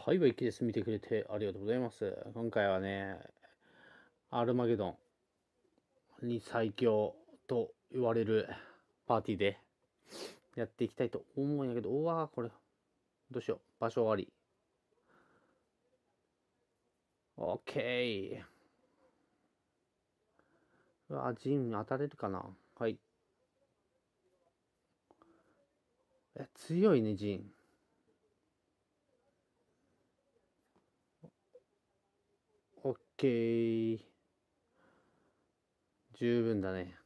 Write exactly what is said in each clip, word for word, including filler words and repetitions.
はい、バイキです。見てくれてありがとうございます。今回はね、アルマゲドンに最強と言われるパーティーでやっていきたいと思うんやけど、うわー、これ、どうしよう。場所あり。オッケー。うわー、ジン当たれるかな。はい。え、強いね、ジン。オッケー。十分だね。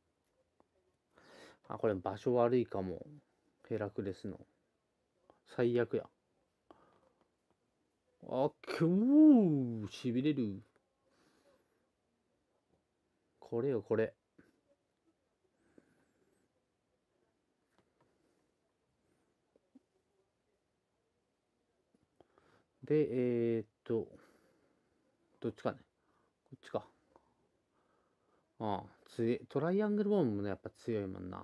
あ、これ場所悪いかも。ヘラクレスの。最悪や。あっくー、しびれる。これよ、これ。で、えー、っと、どっちかね。こっちか。ああ、強い。トライアングルボムもね、やっぱ強いもんな。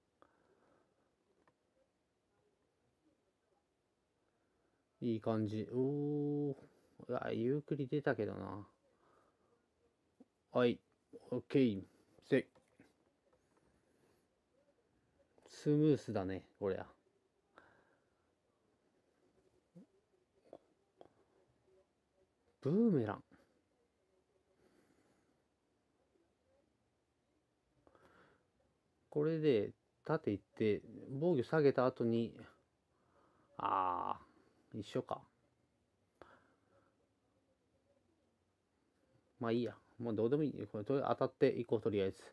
いい感じ。おー。うわ、ゆっくり出たけどな。はい。オッケー。せスムースだね、こりゃ。ブーメラン。これで、縦行って、防御下げた後に、ああ、一緒か。まあいいや。もうどうでもいい。これ、とりあえず当たっていこう、とりあえず。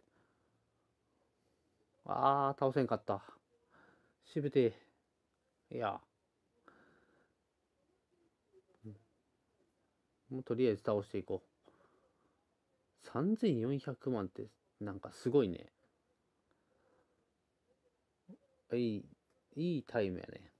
ああ、倒せんかった。しぶてえ。いや、もうとりあえず倒していこう。さんぜんよんひゃくまんって、なんかすごいね。いい、いいタイムやね。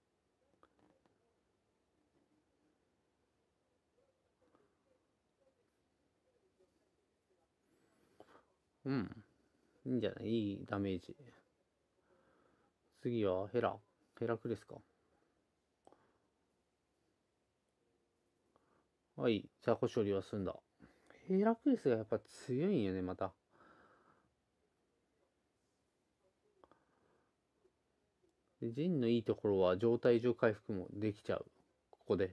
うん。いいんじゃない？いいダメージ。次はヘラ。ヘラクレスか。はい。ザコ処理は済んだ。ヘラクレスがやっぱ強いんよね、また。でジンのいいところは状態上回復もできちゃう。ここで。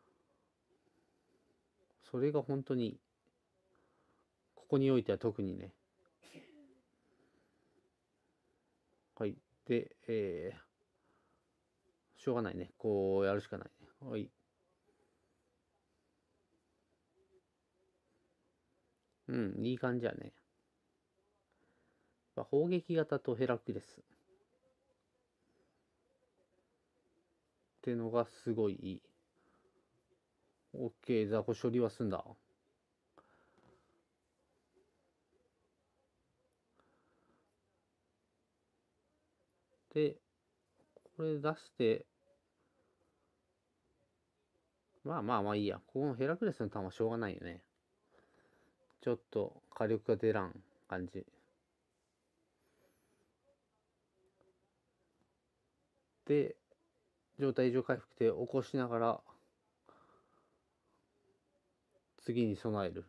それが本当に、ここにおいては特にね。はい。で、えー、しょうがないね。こうやるしかないね。はい。うん、いい感じやね。砲撃型とヘラクレスってのがすごいいい。オッケー、雑魚処理は済んだ。で、これ出して、まあまあまあいいや。このヘラクレスのターンはしょうがないよね。ちょっと火力が出らん感じ。で、状態異常回復で起こしながら、次に備える。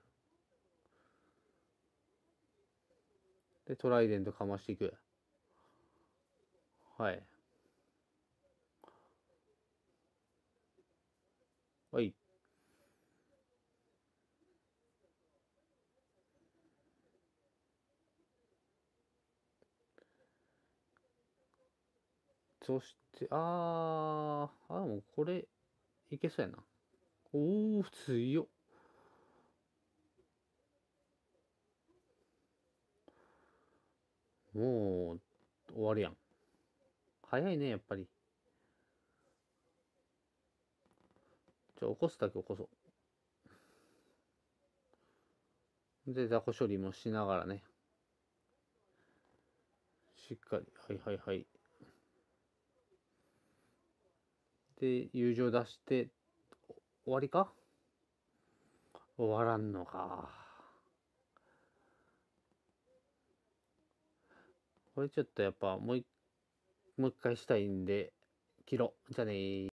で、トライデントかましていく。はい。はい。そして、あー、あ、もうこれ、いけそうやな。おー、強っ。もう、終わるやん。早いね、やっぱり。じゃあ、起こすだけ起こそう。で、雑魚処理もしながらね。しっかり。はいはいはい。で、友情出して、終わりか？終わらんのか。これちょっとやっぱもう一もう一回したいんで、切ろう。じゃあねー。